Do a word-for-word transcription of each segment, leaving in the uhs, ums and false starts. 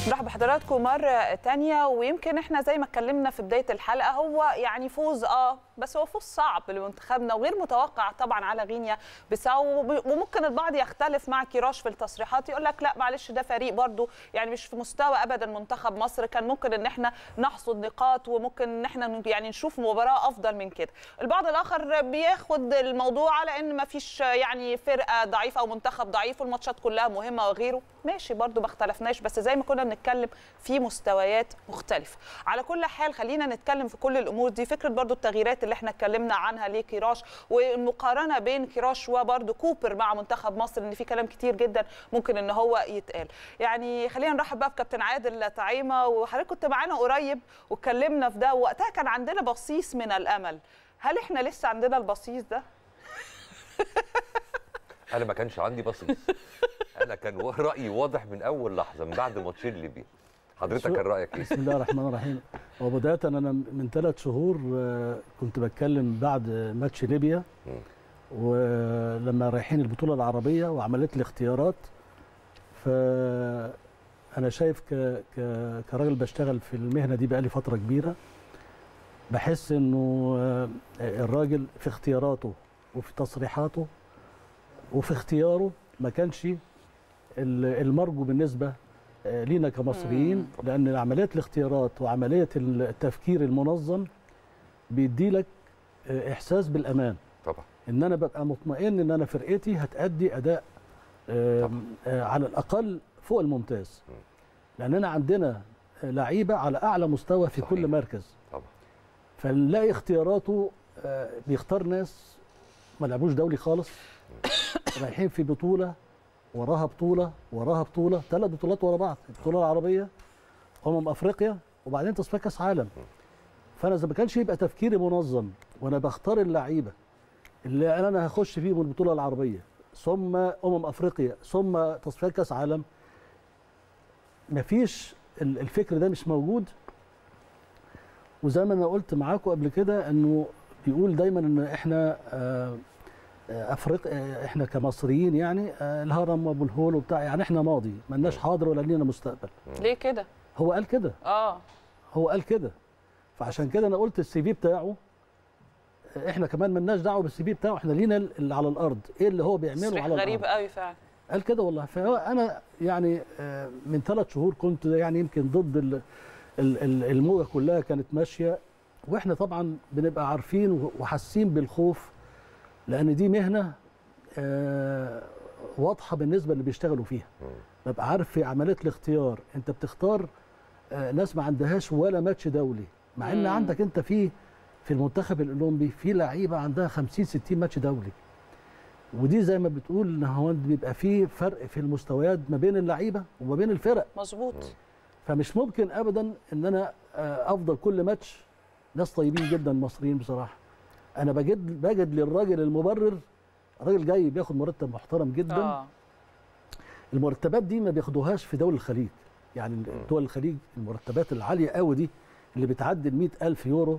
نرحب بحضراتكم مرة تانية، ويمكن احنا زي ما اتكلمنا في بداية الحلقة هو يعني فوز اه بس هو فوز صعب لمنتخبنا وغير متوقع طبعا على غينيا بيساو. وممكن البعض يختلف مع كيروش في التصريحات، يقول لك لا معلش ده فريق برضو يعني مش في مستوى ابدا منتخب مصر، كان ممكن ان احنا نحصد نقاط وممكن ان احنا يعني نشوف مباراة افضل من كده. البعض الاخر بياخد الموضوع على ان ما فيش يعني فرقة ضعيفة او منتخب ضعيف والماتشات كلها مهمة وغيره. ماشي برضو ما اختلفناش، بس زي ما كنا بنتكلم في مستويات مختلفة. على كل حال خلينا نتكلم في كل الامور دي. فكرة برضو التغييرات اللي احنا اتكلمنا عنها لكيروش والمقارنة بين كيروش وبرضو كوبر مع منتخب مصر، ان في كلام كتير جدا ممكن ان هو يتقال. يعني خلينا نرحب بقى بكابتن عادل طعيمة، وحضرتك كنت معانا قريب واتكلمنا في ده، وقتها كان عندنا بصيص من الامل. هل احنا لسه عندنا البصيص ده؟ انا ما كانش عندي بصيص، انا كان رايي واضح من اول لحظه من بعد ماتشين ليبيا. حضرتك كان رايك ايه؟ بسم الله الرحمن الرحيم. وبدايه انا من ثلاث شهور كنت بتكلم بعد ماتش ليبيا ولما رايحين البطوله العربيه وعملت لي اختيارات، فانا شايف ك كراجل بشتغل في المهنه دي بقالي فتره كبيره، بحس انه الراجل في اختياراته وفي تصريحاته وفي اختياره ما كانش المرجو بالنسبه لينا كمصريين، لان عمليه الاختيارات وعمليه التفكير المنظم بيدي لك احساس بالامان. طبعا ان انا ببقى مطمئن ان انا فرقتي هتأدي اداء على الاقل فوق الممتاز، لاننا عندنا لعيبه على اعلى مستوى في صحيح. كل مركز طبعا. فنلاقي اختياراته بيختار ناس ما لعبوش دولي خالص، رايحين في بطوله وراها بطوله وراها بطوله، ثلاث بطولات ورا بعض، البطوله العربيه، امم افريقيا، وبعدين تصفيات كاس عالم. فانا اذا ما كانش يبقى تفكيري منظم وانا بختار اللعيبه اللي انا هخش فيهم البطوله العربيه ثم امم افريقيا ثم تصفيات كاس عالم، مفيش الفكر ده مش موجود. وزي ما انا قلت معاكم قبل كده انه بيقول دايما ان احنا آه افريقيا، احنا كمصريين يعني الهرم وابو الهول وبتاع، يعني احنا ماضي مالناش حاضر ولا لينا مستقبل. ليه كده؟ هو قال كده. اه هو قال كده. فعشان كده انا قلت السي في بتاعه احنا كمان مالناش دعوه بالسي في بتاعه، احنا لينا اللي على الارض، ايه اللي هو بيعمله على الارض. غريب قوي فعلا. قال كده والله. فانا يعني من ثلاث شهور كنت يعني يمكن ضد الموجه كلها كانت ماشيه، واحنا طبعا بنبقى عارفين وحاسين بالخوف، لأن دي مهنة آه واضحة بالنسبة اللي بيشتغلوا فيها. ببقى عارف في عملية الاختيار أنت بتختار آه ناس ما عندهاش ولا ماتش دولي، مع إن عندك أنت في في المنتخب الأولمبي في لعيبة عندها خمسين ستين ماتش دولي. ودي زي ما بتقول إن هو بيبقى في فرق في المستويات ما بين اللعيبة وما بين الفرق. مظبوط. فمش ممكن أبدا إن أنا آه أفضل كل ماتش ناس طيبين جدا مصريين بصراحة. أنا بجد بجد للراجل المبرر، راجل جاي بياخد مرتب محترم جدا. آه. المرتبات دي ما بياخدوهاش في دول الخليج، يعني دول الخليج المرتبات العالية قوي دي اللي بتعدي ال مئة ألف يورو،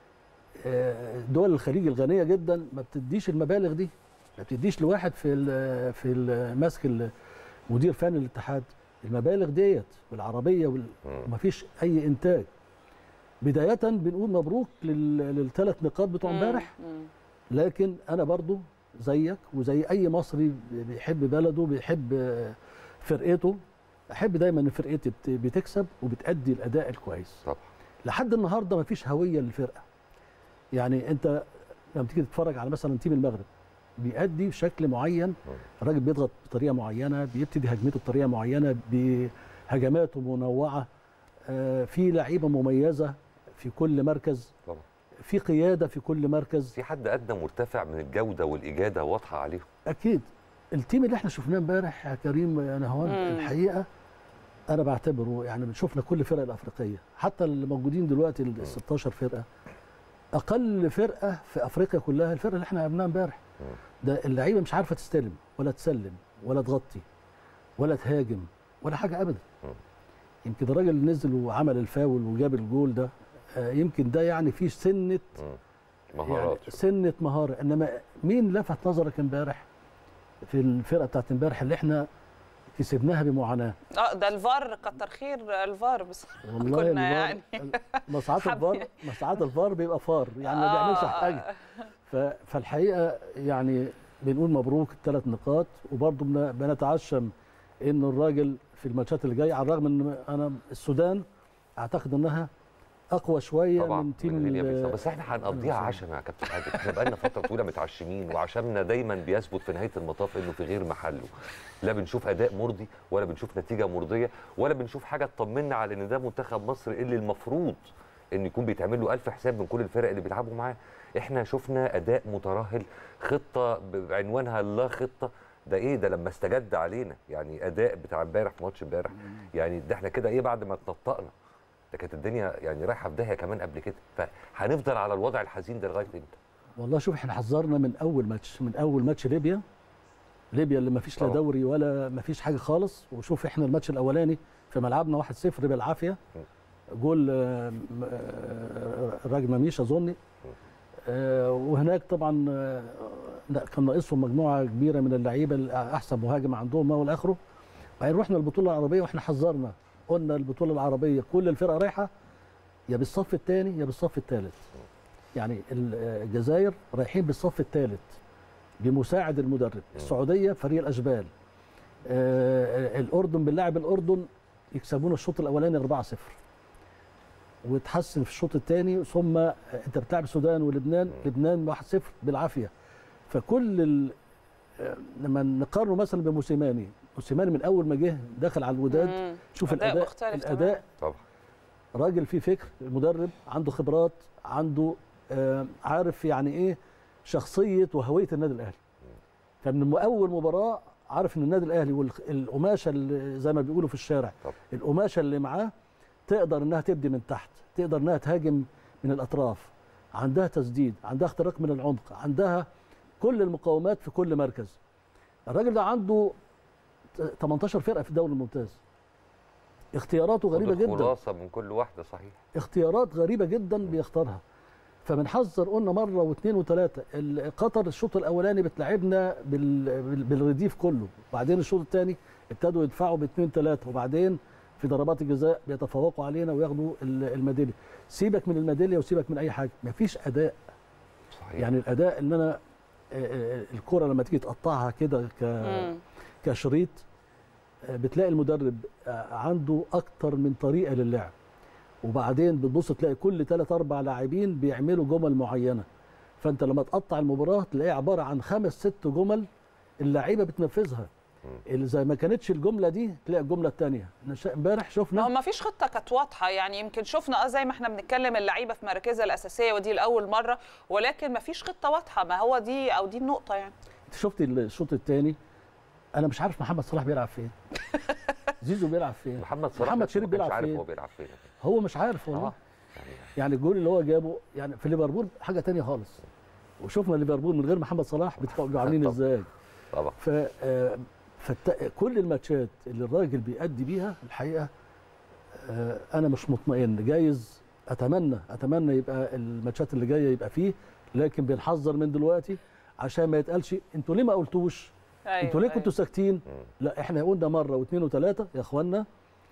دول الخليج الغنية جدا ما بتديش المبالغ دي، ما بتديش لواحد في ال في ال ماسك مدير فني الاتحاد المبالغ ديت بالعربية وما فيش أي إنتاج. بداية بنقول مبروك للثلاث نقاط بتوع امبارح، لكن أنا برضو زيك وزي أي مصري بيحب بلده بيحب فرقته، أحب دايما إن فرقتي بتكسب وبتأدي الأداء الكويس. طبعا. لحد النهارده مفيش هوية للفرقة. يعني أنت لما تيجي تتفرج على مثلا تيم المغرب بيأدي بشكل معين، الراجل بيضغط بطريقة معينة، بيبتدي هجمته بطريقة معينة، بهجماته منوعة، في لعيبة مميزة في كل مركز. طبعا. في قياده في كل مركز، في حد ادنى مرتفع من الجوده والاجاده واضحه عليهم. اكيد. التيم اللي احنا شفناه امبارح يا كريم يا نهوان الحقيقه انا بعتبره يعني شفنا كل الفرق الافريقيه، حتى اللي موجودين دلوقتي ال ستاشر فرقه، اقل فرقه في افريقيا كلها الفرقه اللي احنا لعبناها امبارح. ده اللعيبه مش عارفه تستلم ولا تسلم ولا تغطي ولا تهاجم ولا حاجه ابدا. م. يمكن الراجل نزل وعمل الفاول وجاب الجول ده، يمكن ده يعني فيه سنه مهارات، يعني سنه مهاره. انما مين لفت نظرك امبارح في الفرقه بتاعت امبارح اللي احنا كسبناها بمعاناه. اه ده الفار كتر خير الفار بس والله كنا يعني مساعات الفار مساعات الفار بيبقى فار يعني ما بيعملش حاجه. فالحقيقه يعني بنقول مبروك الثلاث نقاط، وبرضه بنتعشم ان الراجل في الماتشات اللي جايه، على الرغم ان انا السودان اعتقد انها اقوى شويه طبعا من تيم من غينيا، بس احنا هنقضيها عشم يا كابتن عادل. احنا بقالنا فتره طويله متعشمين، وعشمنا دايما بيثبت في نهايه المطاف انه في غير محله. لا بنشوف اداء مرضي، ولا بنشوف نتيجه مرضيه، ولا بنشوف حاجه تطمنا على ان ده منتخب مصر اللي المفروض ان يكون بيتعمل له الف حساب من كل الفرق اللي بيلعبوا معاه. احنا شفنا اداء مترهل، خطه بعنوانها لا خطه. ده ايه ده لما استجد علينا؟ يعني اداء بتاع امبارح، ماتش امبارح، يعني ده احنا كده ايه بعد ما اتنطقنا؟ ده كانت الدنيا يعني رايحه في داهيه كمان قبل كده. فهنفضل على الوضع الحزين ده لغايه امتى؟ والله شوف احنا حذرنا من اول ماتش، من اول ماتش ليبيا ليبيا اللي ما فيش لا دوري ولا ما فيش حاجه خالص. وشوف احنا الماتش الاولاني في ملعبنا واحد صفر بالعافيه، جول الراجل مميش اظني. وهناك طبعا كان ناقصهم مجموعه كبيره من اللعيبه، احسن مهاجم عندهم ما والى اخره. بعدين رحنا البطوله العربيه واحنا حذرنا، قلنا البطوله العربيه كل الفرقه رايحه يا بالصف الثاني يا بالصف الثالث. يعني الجزائر رايحين بالصف الثالث بمساعد المدرب، السعوديه فريق الاشبال، آه الاردن بنلاعب الاردن يكسبونا الشوط الاولاني أربعة صفر وتحسن في الشوط الثاني، ثم انت بتلعب السودان ولبنان، لبنان واحد صفر بالعافيه. فكل ال... لما نقارنه مثلا بموسيماني، موسيماني من اول ما جه دخل على الوداد، شوف أداء الاداء الاداء طبعا راجل فيه فكر، المدرب عنده خبرات، عنده آه عارف يعني ايه شخصيه وهويه النادي الاهلي. فمن اول مباراه عارف ان النادي الاهلي والقماشه اللي زي ما بيقولوا في الشارع، طبعا. القماشه اللي معاه تقدر انها تبدي من تحت، تقدر انها تهاجم من الاطراف، عندها تسديد، عندها اختراق من العمق، عندها كل المقومات في كل مركز. الراجل ده عنده تمنتاشر فرقه في الدوري الممتاز. اختياراته غريبه جدا، خلاصه من كل واحده صحيح، اختيارات غريبه جدا بيختارها. فبنحذر قلنا مره واثنين وثلاثه. قطر الشوط الاولاني بتلعبنا بالرديف كله، وبعدين الشوط الثاني ابتدوا يدفعوا باثنين ثلاثه، وبعدين في ضربات الجزاء بيتفوقوا علينا وياخدوا الميداليه. سيبك من الميداليه وسيبك من اي حاجه، مفيش اداء صحيح. يعني الاداء ان انا الكره لما تيجي تقطعها كده كشريط، بتلاقي المدرب عنده اكتر من طريقه للعب، وبعدين بتبص تلاقي كل ثلاث اربع لاعبين بيعملوا جمل معينه. فانت لما تقطع المباراه تلاقيها عباره عن خمس ست جمل اللعيبه بتنفذها. اللي زي ما كانتش الجمله دي تلاقي الجمله الثانيه. امبارح شفنا هو ما فيش خطه كانت واضحه، يعني يمكن شفنا اه زي ما احنا بنتكلم اللعيبه في مراكزها الاساسيه ودي لاول مره، ولكن ما فيش خطه واضحه. ما هو دي او دي النقطه. يعني انت شفت الشوط الثاني، انا مش عارف محمد صلاح بيلعب فين، زيزو بيلعب فين، محمد صلاح محمد شريف بيلعب فين، عارف هو بيلعب فين، هو مش عارف والله. آه. يعني الجول اللي هو جابه يعني في ليفربول حاجه ثانيه خالص، وشفنا ليفربول من غير محمد صلاح بتبقوا عاملين ازاي. طبعا ف فكل الماتشات اللي الراجل بيأدي بيها الحقيقه انا مش مطمئن. جايز اتمنى اتمنى يبقى الماتشات اللي جايه يبقى فيه، لكن بنحذر من دلوقتي عشان ما يتقالش انتوا ليه ما قلتوش؟ أيوة انتوا ليه أيوة. كنتوا ساكتين؟ لا احنا قلنا مره واثنين وثلاثه يا اخوانا.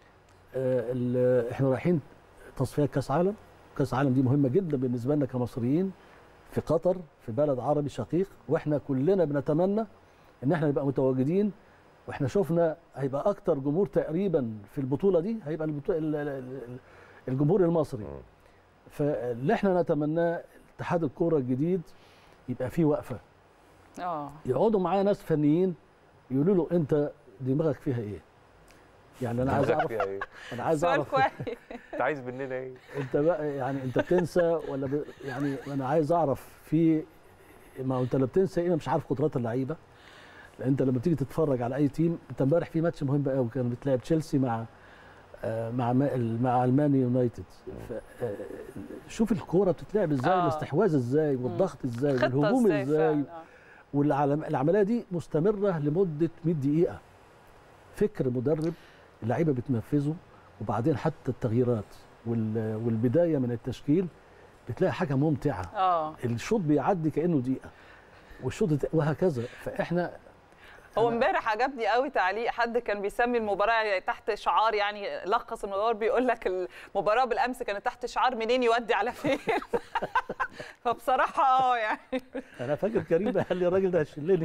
اه احنا رايحين تصفيات كاس عالم، كاس عالم دي مهمه جدا بالنسبه لنا كمصريين في قطر، في بلد عربي شقيق، واحنا كلنا بنتمنى ان احنا نبقى متواجدين. واحنا شفنا هيبقى اكتر جمهور تقريبا في البطوله دي هيبقى الجمهور المصري. فاللي احنا نتمناه اتحاد الكوره الجديد يبقى فيه وقفه، اه يقعدوا معاه ناس فنيين يقولوا له انت دماغك فيها ايه؟ يعني انا عايز اعرف إيه؟ انا عايز اعرف انت عايز مننا ايه؟ انت بقى يعني انت بتنسى ولا ب... يعني انا عايز اعرف في ما انت لا بتنسى ايه، مش عارف قدرات اللعيبه. لان انت لما تيجي تتفرج على اي تيم، انت امبارح في ماتش مهم قوي كان بتلعب تشيلسي مع مع مع المان يونايتد. شوف الكوره بتتلعب ازاي، آه. الاستحواذ ازاي، والضغط ازاي، والهجوم ازاي، والعمليه دي مستمره لمده مية دقيقه. فكر مدرب اللعيبه بتنفذه، وبعدين حتى التغييرات والبدايه من التشكيل بتلاقي حاجه ممتعه. اه الشوط بيعدي كانه دقيقه والشوط وهكذا. فاحنا هو امبارح عجبني قوي تعليق حد كان بيسمي المباراه تحت شعار، يعني لخص الموضوع بيقول لك المباراه بالامس كانت تحت شعار منين يودي على فين. فبصراحه اه يعني انا فاكر كريم قال لي الراجل ده هيشلني.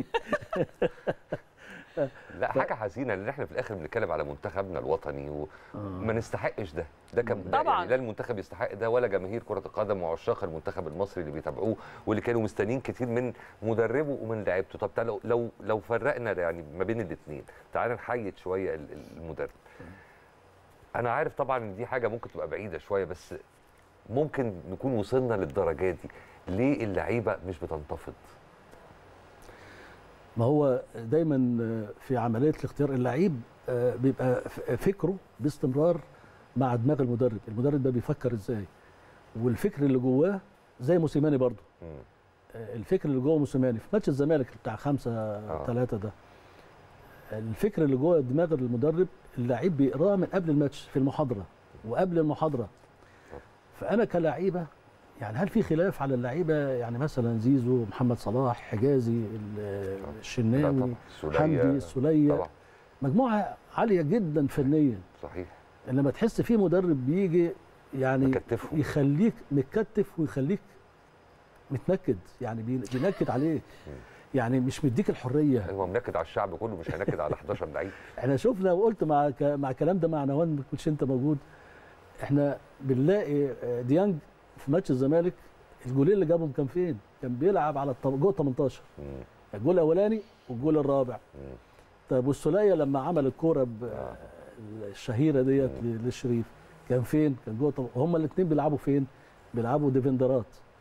لا حاجه حزينه، لان احنا في الاخر بنتكلم على منتخبنا الوطني وما نستحقش ده. ده كان طبعا يعني لا المنتخب يستحق ده ولا جماهير كره القدم وعشاق المنتخب المصري اللي بيتابعوه واللي كانوا مستنيين كتير من مدربه ومن لعيبته. طب تعالوا لو لو فرقنا يعني ما بين الاثنين، تعالى نحيد شويه المدرب. انا عارف طبعا ان دي حاجه ممكن تبقى بعيده شويه، بس ممكن نكون وصلنا للدرجات دي. ليه اللعيبه مش بتنتفض؟ ما هو دايما في عمليه الاختيار اللعيب بيبقى فكره باستمرار مع دماغ المدرب، المدرب ده بيفكر ازاي، والفكر اللي جواه زي موسيماني برضه. الفكر اللي جوه موسيماني في ماتش الزمالك بتاع خمسة آه. ثلاثة ده، الفكر اللي جوه دماغ المدرب اللعيب بيقراه من قبل الماتش في المحاضره وقبل المحاضره. فانا كلاعيبه يعني هل في خلاف على اللعيبه؟ يعني مثلا زيزو، محمد صلاح، حجازي، الشناوي، حمدي، السوليه، مجموعه عاليه جدا فنيا. صحيح. انما تحس في مدرب بيجي يعني مكتفه. يخليك متكتف ويخليك متنكد، يعني بينكد عليك، يعني مش مديك الحريه. هو منكد على الشعب كله، مش هينكد على حداشر لعيب. احنا شفنا وقلت مع مع الكلام ده مع نوان، ما كنتش انت موجود، احنا بنلاقي ديانج في ماتش الزمالك الجولين اللي جابهم كان فين؟ كان بيلعب على جوه تمنتاشر. الجول الاولاني والجول الرابع. طيب والسوليه لما عمل الكوره الشهيره ديت للشريف كان فين؟ كان جوه. هما الاثنين بيلعبوا فين؟ بيلعبوا ديفندرات.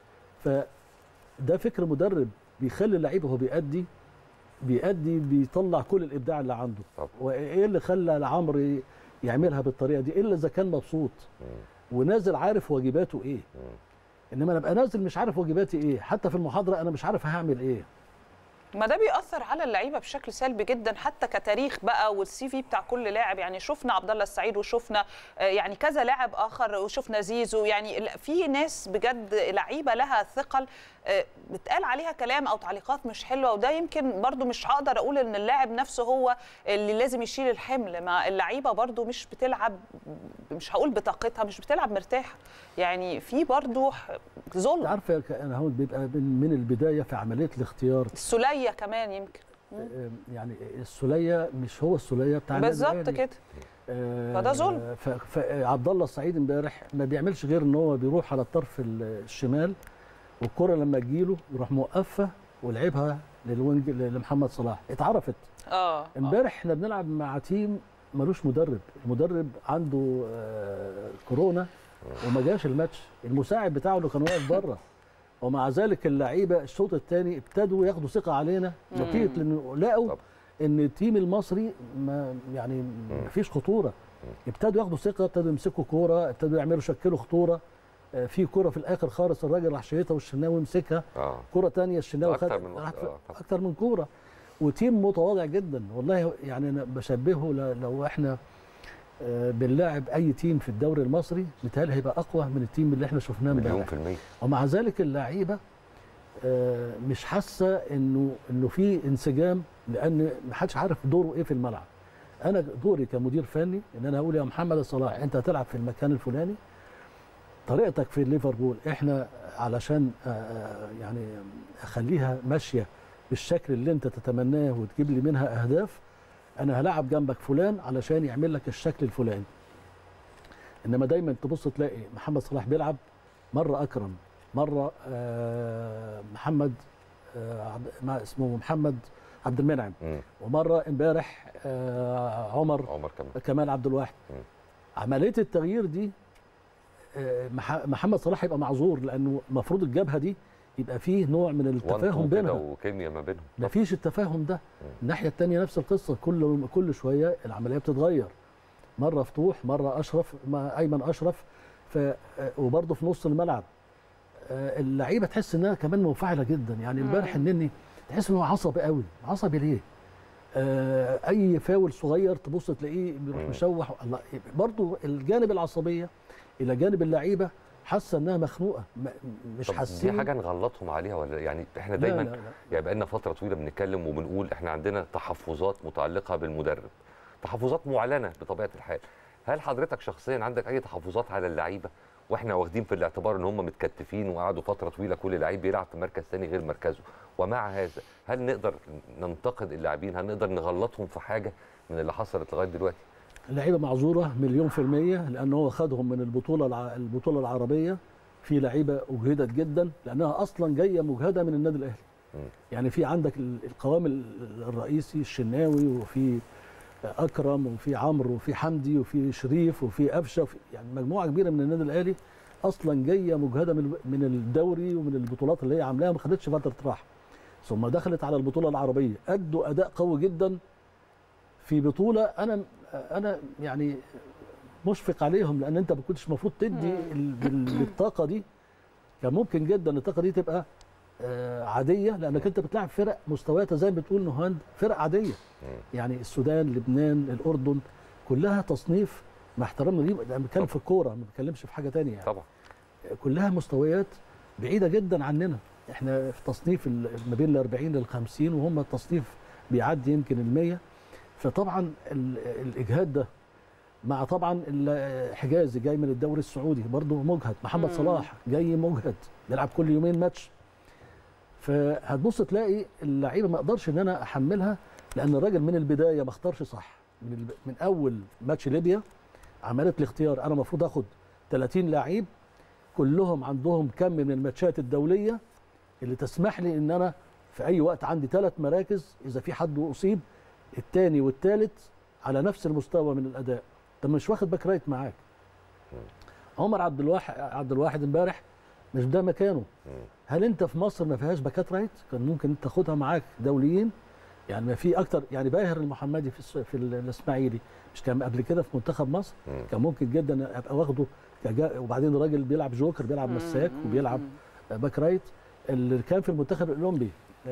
فده فكر مدرب بيخلي اللعيب وهو بيأدي بيأدي بيطلع كل الابداع اللي عنده. وايه اللي خلى عمرو يعملها بالطريقه دي؟ الا اذا كان مبسوط ونازل عارف واجباته ايه. انما انا ابقى نازل مش عارف واجباتي ايه، حتى في المحاضره انا مش عارف هعمل ايه. ما ده بيأثر على اللعيبه بشكل سلبي جدا، حتى كتاريخ بقى والسي في بتاع كل لاعب. يعني شفنا عبد الله السعيد وشفنا يعني كذا لاعب اخر وشفنا زيزو، يعني في ناس بجد لعيبه لها ثقل بتقال عليها كلام او تعليقات مش حلوه، وده يمكن برضو مش هقدر اقول ان اللاعب نفسه هو اللي لازم يشيل الحمل. ما اللعيبه برضو مش بتلعب، مش هقول بطاقتها، مش بتلعب مرتاحه، يعني في برضو ظلم. عارفه انا هو بيبقى من البدايه في عمليه الاختيار. السوليه كمان يمكن يعني السوليه مش هو السوليه بتاع بالظبط كده، فده ظلم. فعبد الله السعيد امبارح ما بيعملش غير ان هو بيروح على الطرف الشمال، والكره لما تجيله يروح موقفها ولعبها للوينج لمحمد صلاح، اتعرفت. اه امبارح احنا بنلعب مع تيم ملوش مدرب، المدرب عنده آه كورونا وما جاش الماتش، المساعد بتاعه اللي كان واقف بره، ومع ذلك اللعيبه الشوط الثاني ابتدوا ياخدوا ثقه علينا نتيجه لانه لقوا ان التيم المصري ما يعني ما فيش خطوره، ابتدوا ياخدوا ثقه، ابتدوا يمسكوا كوره، ابتدوا يعملوا شكلوا خطوره. في كرة في الاخر خالص الراجل راح شايطها والشناوي مسكها. آه. كرة ثانيه الشناوي خد اكتر من آه. اكتر من كوره، وتيم متواضع جدا والله. يعني انا بشبهه لو احنا بنلاعب اي تيم في الدوري المصري متهيألي هيبقى اقوى من التيم اللي احنا شفناه امبارح مليون في المية. ومع ذلك اللعيبه مش حاسه انه انه في انسجام، لان ما حدش عارف دوره ايه في الملعب. انا دوري كمدير فني ان انا اقول يا محمد صلاح انت هتلعب في المكان الفلاني، طريقتك في ليفربول احنا علشان يعني اخليها ماشيه بالشكل اللي انت تتمناه وتجيب لي منها اهداف، انا هلاعب جنبك فلان علشان يعمل لك الشكل الفلاني. انما دايما تبص تلاقي محمد صلاح بيلعب مره اكرم، مره محمد ما اسمه محمد عبد المنعم، ومره امبارح عمر عمر كمان كمال عبد الواحد. عمليه التغيير دي محمد صلاح يبقى معذور، لانه المفروض الجبهه دي يبقى فيه نوع من التفاهم بينها وكيمياء ما بينهم. مفيش التفاهم ده. الناحيه الثانيه نفس القصه، كل كل شويه العمليه بتتغير، مره فتوح، مره اشرف، ايمن اشرف، ف وبرده في نص الملعب اللعيبه تحس انها كمان منفعله جدا. يعني امبارح النني تحس انه عصبي قوي. عصبي ليه؟ آه اي فاول صغير تبص تلاقيه بيروح مشوح. الله، برضه الجانب العصبيه الى جانب اللعيبه حاسه انها مخنوقه مش حاسين. دي حاجه نغلطهم عليها ولا يعني احنا دايما لا لا لا. يعني بقالنا فتره طويله بنتكلم وبنقول احنا عندنا تحفظات متعلقه بالمدرب، تحفظات معلنه بطبيعه الحال. هل حضرتك شخصيا عندك اي تحفظات على اللعيبه واحنا واخدين في الاعتبار ان هم متكتفين وقعدوا فتره طويله كل لعيب بيلعب في مركز ثاني غير مركزه، ومع هذا هل نقدر ننتقد اللاعبين؟ هل نقدر نغلطهم في حاجه من اللي حصلت لغايه دلوقتي؟ اللعيبه معذوره مليون في الميه، لان هو خدهم من البطوله الع... البطوله العربيه. في لعيبه اجهدت جدا لانها اصلا جايه مجهده من النادي الاهلي. م. يعني في عندك القوام الرئيسي الشناوي، وفي اكرم، وفي عمرو، وفي حمدي، وفي شريف، وفي قفشه، وفي يعني مجموعه كبيره من النادي الاهلي اصلا جايه مجهده من من الدوري ومن البطولات اللي هي عاملاها، ما خدتش فتره راحه. ثم دخلت على البطوله العربيه، ادوا اداء قوي جدا في بطوله انا انا يعني مشفق عليهم، لان انت ما كنتش المفروض تدي الطاقه دي. كان ممكن جدا الطاقه دي تبقى عاديه، لانك انت بتلعب فرق مستوياتها زي ما بتقول نهاند فرق عاديه. يعني السودان، لبنان، الاردن، كلها تصنيف مع احترامنا ليه، انا بتكلم في الكوره ما بتكلمش في حاجه ثانيه يعني. طبعا كلها مستويات بعيده جدا عننا. احنا في تصنيف ما بين ال أربعين لل خمسين، وهم التصنيف بيعدي يمكن ال مية. فطبعا الاجهاد ده مع طبعا حجازي جاي من الدوري السعودي برضه مجهد، محمد صلاح جاي مجهد بيلعب كل يومين ماتش. فهتبص تلاقي اللعيبه ما اقدرش ان انا احملها، لان الراجل من البدايه ما اختارش صح. من من اول ماتش ليبيا عملت الاختيار انا المفروض اخد ثلاثين لعيب كلهم عندهم كم من الماتشات الدوليه اللي تسمح لي ان انا في اي وقت عندي ثلاث مراكز، اذا في حد اصيب الثاني والثالث على نفس المستوى من الاداء. انت مش واخد باك رايت معاك. عمر عبد الواحد عبد الواحد امبارح مش ده مكانه. هل انت في مصر ما فيهاش باكات رايت؟ كان ممكن انت تاخدها معاك دوليين. يعني ما في اكتر، يعني باهر المحمدي في في الاسماعيلي مش كان قبل كده في منتخب مصر؟ كان ممكن جدا ابقى واخده، وبعدين الراجل بيلعب جوكر، بيلعب مساك وبيلعب باك رايت. اللي كان في المنتخب الاولمبي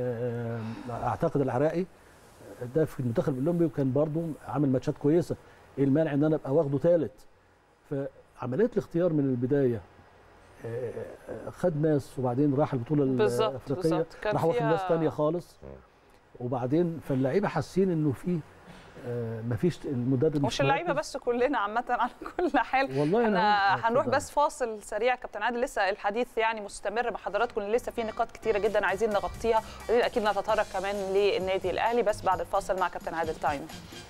اعتقد العراقي ده في المنتخب الاولمبي، وكان برضه عامل ماتشات كويسه. ايه المانع ان انا ابقى واخده ثالث؟ فعمليه الاختيار من البدايه خد ناس، وبعدين راح البطوله الافريقيه راح واخد ناس ثانيه خالص. وبعدين فاللعيبه حاسين انه في ما فيش المدرب، مش اللعيبه بس، كلنا عامه على كل حال. والله انا هنروح بس فاصل سريع كابتن عادل، لسه الحديث يعني مستمر مع حضراتكم، لسه في نقاط كتيره جدا عايزين نغطيها، اكيد نتطرق كمان للنادي الاهلي، بس بعد الفاصل مع كابتن عادل تايم.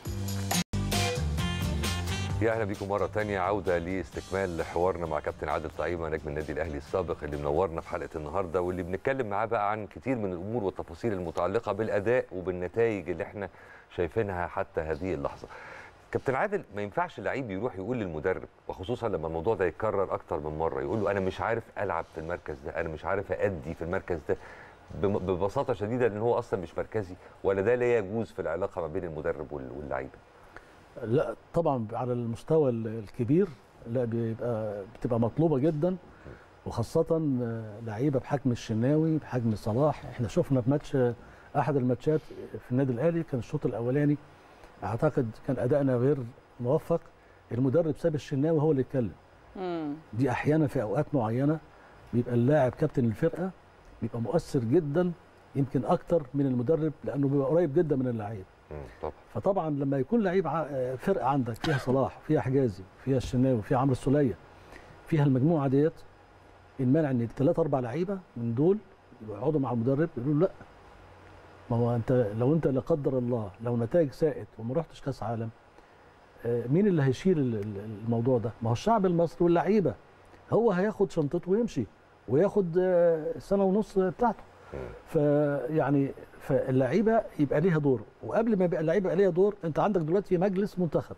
يا اهلا بيكم مره ثانيه، عوده لاستكمال حوارنا مع كابتن عادل طعيمه نجم النادي الاهلي السابق اللي منورنا في حلقه النهارده، واللي بنتكلم معاه بقى عن كتير من الامور والتفاصيل المتعلقه بالاداء وبالنتائج اللي احنا شايفينها حتى هذه اللحظه. كابتن عادل، ما ينفعش اللعيب يروح يقول للمدرب، وخصوصا لما الموضوع ده يتكرر اكتر من مره، يقول له انا مش عارف العب في المركز ده، انا مش عارف ادي في المركز ده، ببساطه شديده ان هو اصلا مش مركزي، ولا ده لا يجوز في العلاقه ما بين المدرب واللعيبه؟ لا طبعا على المستوى الكبير لا بيبقى بتبقى مطلوبه جدا، وخاصه لعيبه بحجم الشناوي بحجم صلاح. احنا شفنا في ماتش احد الماتشات في النادي الاهلي كان الشوط الاولاني اعتقد كان ادائنا غير موفق، المدرب ساب الشناوي هو اللي يتكلم. دي احيانا في اوقات معينه بيبقى اللاعب كابتن الفرقه بيبقى مؤثر جدا يمكن اكتر من المدرب، لانه بيبقى قريب جدا من اللعيب. فطبعا لما يكون لعيب فرقه عندك فيها صلاح، فيها حجازي، فيها الشناوي، فيها عمرو السوليه، فيها المجموعه ديت، المانع ان ثلاث اربع لعيبه من دول يقعدوا مع المدرب يقولوا لا، ما هو انت لو انت لا قدر الله لو نتائج ساءت وما رحتش كاس عالم، مين اللي هيشيل الموضوع ده؟ ما هو الشعب المصري واللعيبه. هو هياخد شنطته ويمشي وياخد سنه ونص بتاعته. فيعني فاللعيبه يبقى ليها دور، وقبل ما يبقى اللعيبه يبقى ليها دور انت عندك دلوقتي مجلس منتخب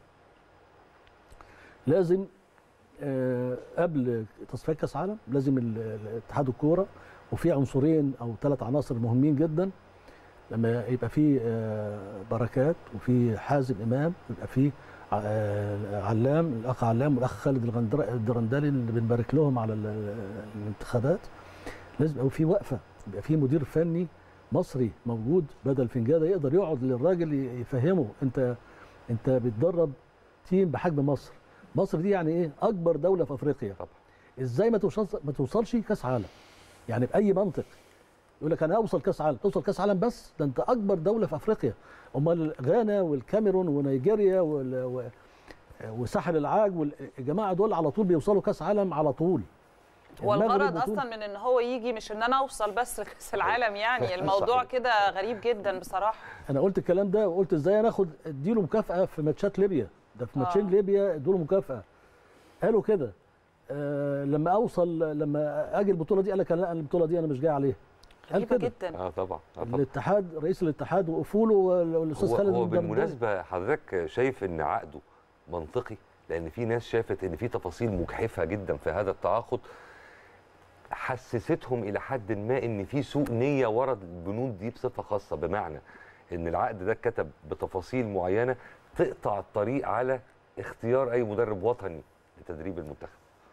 لازم آه قبل تصفيات كاس عالم لازم اتحاد الكوره، وفي عنصرين او ثلاث عناصر مهمين جدا، لما يبقى في آه بركات وفي حازم امام، يبقى في آه علام الاخ علام والاخ خالد الدرندلي اللي بنبارك لهم على الانتخابات، لازم يبقى في وقفه، يبقى في مدير فني مصري موجود بدل فنجاده يقدر يقعد للراجل يفهمه انت انت بتدرب تيم بحجم مصر. مصر دي يعني ايه؟ اكبر دوله في افريقيا. طبعا ازاي ما توصلش ما توصلش كاس عالم؟ يعني باي منطق يقول لك انا اوصل كاس عالم، توصل كاس عالم بس ده انت اكبر دوله في افريقيا. امال غانا والكاميرون ونيجيريا وال... وساحل العاج والجماعه دول على طول بيوصلوا كاس عالم على طول. والغرض اصلا من ان هو يجي مش ان انا اوصل بس لكاس العالم، يعني الموضوع كده غريب جدا بصراحه. انا قلت الكلام ده وقلت ازاي انا اخد اديله مكافاه في ماتشات ليبيا، ده في ماتشين آه. ليبيا ادوا له مكافاه. قالوا كده آه لما اوصل لما اجي البطوله دي قال لك لا البطوله دي انا مش جاي عليها. غريبه جدا. اه طبعا. آه طبعا. الاتحاد رئيس الاتحاد وقفوا له والاستاذ خالد. هو بالمناسبه حضرتك شايف ان عقده منطقي؟ لان في ناس شافت ان في تفاصيل مجحفه جدا في هذا التعاقد حسستهم الى حد ما ان في سوء نيه ورا البنود دي بصفه خاصه، بمعنى ان العقد ده اتكتب بتفاصيل معينه تقطع الطريق على اختيار اي مدرب وطني لتدريب المنتخب.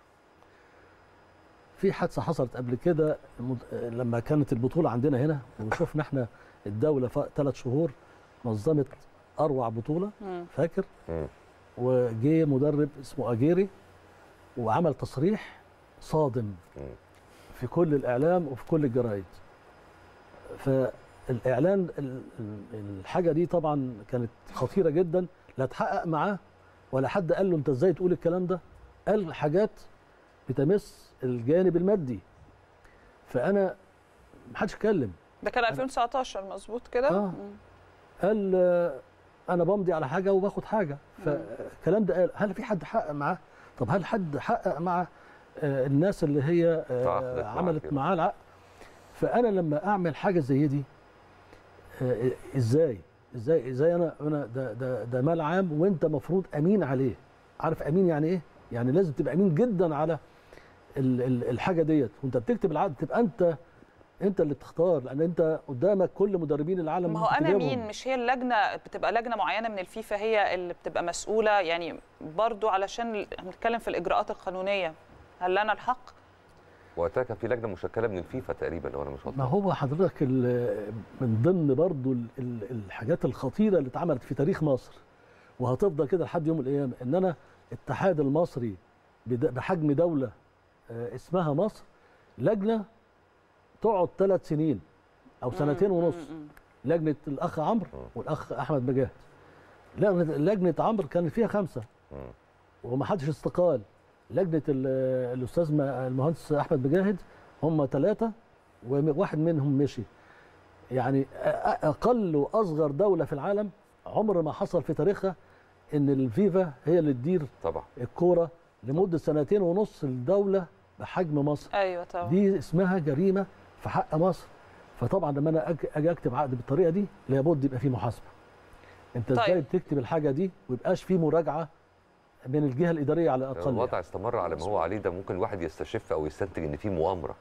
في حادثه حصلت قبل كده لما كانت البطوله عندنا هنا وشفنا احنا الدوله في ثلاث شهور نظمت اروع بطوله فاكر؟ وجه مدرب اسمه اجيري وعمل تصريح صادم في كل الاعلام وفي كل الجرايد. فالاعلان الحاجه دي طبعا كانت خطيره جدا، لا تحقق معاه ولا حد قال له انت ازاي تقول الكلام ده. قال حاجات بتمس الجانب المادي، فانا ما حدش اتكلم. ده كان ألفين وتسعتاشر مظبوط كده؟ اه قال انا بمضي على حاجه وباخد حاجه، فالكلام ده قال هل في حد حقق معاه؟ طب هل حد حقق مع آه الناس اللي هي آه عملت معاه العقد؟ فانا لما اعمل حاجه زي دي آه ازاي ازاي ازاي انا انا ده ده ده مال عام وانت مفروض امين عليه. عارف امين يعني ايه؟ يعني لازم تبقى امين جدا على ال ال الحاجه ديت، وانت بتكتب العقد تبقى انت انت اللي بتختار، لان انت قدامك كل مدربين العالم. ما هو انا مين؟ مش هي اللجنه بتبقى لجنه معينه من الفيفا هي اللي بتبقى مسؤوله، يعني برضو علشان نتكلم في الاجراءات القانونيه. هل لنا الحق؟ وقتها كان في لجنه مشكله من الفيفا تقريبا لو انا مش غلطان. ما هو حضرتك من ضمن برضو الحاجات الخطيره اللي اتعملت في تاريخ مصر وهتفضل كده لحد يوم القيامه، ان انا الاتحاد المصري بحجم دوله اسمها مصر لجنه تقعد ثلاث سنين او سنتين ونص. لجنه الاخ عمرو والاخ احمد مجاهد. لجنه لجنه عمرو كان فيها خمسه وما حدش استقال. لجنه الاستاذ المهندس احمد مجاهد هم ثلاثه وواحد منهم مشي. يعني اقل واصغر دوله في العالم عمر ما حصل في تاريخها ان الفيفا هي اللي تدير طبعا الكوره لمده سنتين ونص الدوله بحجم مصر. ايوه طبعا. دي اسمها جريمه في حق مصر. فطبعا لما انا اجي اكتب عقد بالطريقه دي لابد يبقى فيه محاسبه. انت ازاي طيب. بتكتب الحاجه دي ويبقاش فيه مراجعه من الجهه الاداريه على الاقل؟ الوضع استمر على ما هو عليه ده ممكن الواحد يستشف او يستنتج ان في مؤامره.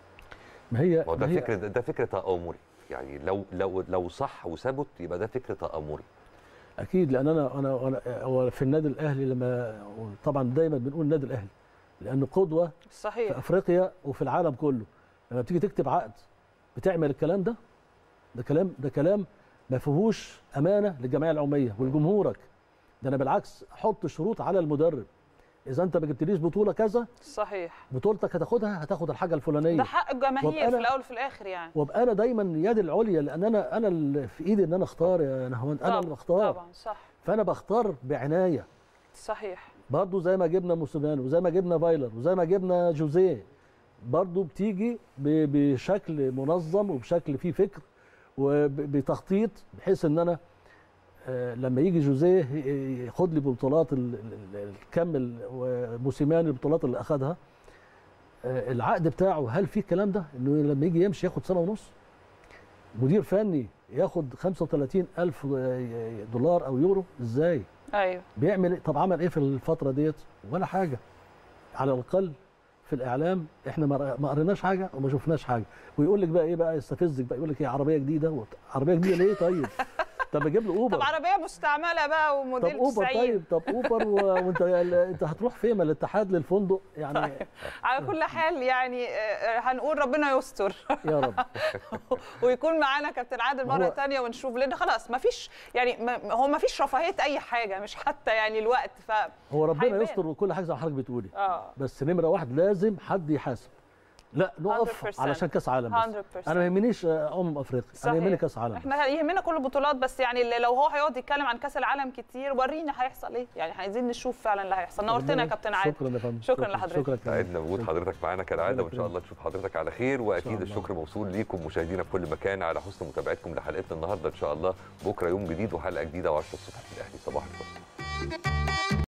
ما هي ما ده فكره ده فكره تآمري، يعني لو لو لو صح وثبت يبقى ده فكره تآمري. اكيد، لان انا انا انا في النادي الاهلي لما طبعا دايما بنقول النادي الاهلي لانه قدوه صحيح في افريقيا وفي العالم كله. لما بتيجي تكتب عقد بتعمل الكلام ده ده كلام ده كلام ما فيهوش امانه للجمعيه العموميه ولجمهورك. ده انا بالعكس احط شروط على المدرب، اذا انت ما جبتليش بطوله كذا صحيح بطولتك هتاخدها هتاخد الحاجه الفلانيه. ده حق الجماهير في الاول وفي الاخر يعني. وابقى انا دايما يدي العليا، لان انا انا اللي في ايدي ان انا اختار يا نهوان، انا اللي بختار طبعا صح. فانا بختار بعنايه. صحيح. برضه زي ما جبنا موسيماني وزي ما جبنا فايلر وزي ما جبنا جوزيه برضه بتيجي بشكل منظم وبشكل فيه فكر وبتخطيط، بحيث ان انا لما يجي جوزيه ياخد لي بطولات الكم وموسيماني البطولات اللي اخذها، العقد بتاعه هل فيه الكلام ده؟ انه لما يجي يمشي ياخد سنه ونص؟ مدير فني ياخد خمسة وثلاثين ألف دولار او يورو ازاي؟ ايوه بيعمل. طب عمل ايه في الفتره ديت؟ ولا حاجه. على الاقل في الاعلام احنا ما قريناش حاجه وما شفناش حاجه. ويقول لك بقى ايه بقى، يستفزك بقى يقول لك ايه عربيه جديده. عربيه جديده ليه طيب؟ طب اجيب له اوبر. طب عربيه مستعمله بقى طب وموديل اوبر تسعين. طيب، طب اوبر و... وانت انت هتروح فين؟ ما الاتحاد للفندق يعني. طيب. على كل حال يعني آه، هنقول ربنا يستر يا رب. ويكون معانا كابتن عادل مره هو- ثانيه ونشوف، لان خلاص ما فيش يعني ما هو ما فيش رفاهيه اي حاجه، مش حتى يعني الوقت. ف هو ربنا هيبان. يستر وكل حاجه زي ما حضرتك بتقولي. اه بس نمره واحد لازم حد يحاسب. لا نقف مية بالمية. علشان كاس عالم مية بس. بالمية. انا ما يهمنيش آه، امم افريقيا، انا يهمني كاس عالم. احنا يهمنا كل البطولات، بس يعني اللي لو هو هيقعد يتكلم عن كاس العالم كتير ورينا هيحصل ايه، يعني عايزين نشوف فعلا اللي هيحصل. نورتنا يا كابتن عادل. شكرا يا فندم. شكرا لحضرتك. شكرا سعدنا بوجود حضرتك معانا كالعاده، وان شاء شكراً. الله نشوف حضرتك على خير، واكيد الله. الشكر موصول ليكم مشاهدينا في كل مكان على حسن متابعتكم لحلقتنا النهارده. ان شاء الله بكره يوم جديد وحلقه جديده و10 الصبح في الاهلي. صباح الفل.